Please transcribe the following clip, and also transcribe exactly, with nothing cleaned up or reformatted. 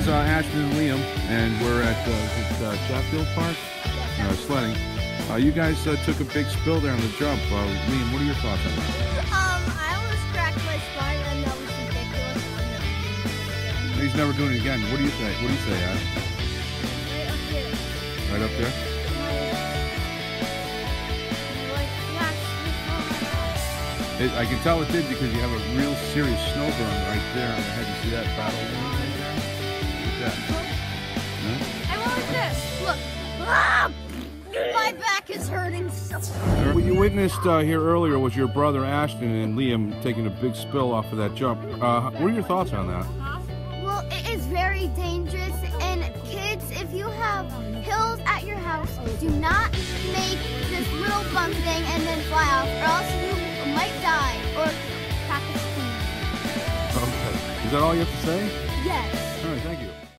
is uh, Ashton and Liam, and we're at uh, uh, Chatfield Park, uh, sledding. Uh, you guys uh, took a big spill there on the jump. Uh, Liam, what are your thoughts on that? Um, I almost cracked my spine, and that was ridiculous. He's never doing it again. What do you think? What do you say, Ash? Right up here. Right up there? Like, yeah, It, I can tell it did because you have a real serious snow burn right there on the head. You see that battle wound right there? Look at that. Huh? And what was this? Look. Ah! My back is hurting so bad. What you witnessed uh, here earlier was your brother Ashton and Liam taking a big spill off of that jump. Uh, what are your thoughts on that? Well, it is very dangerous, and kids, if you have hills at your house, do not make this little bump thing and then fly off, or else you might die or crack a spine. Okay. Is that all you have to say? Yes.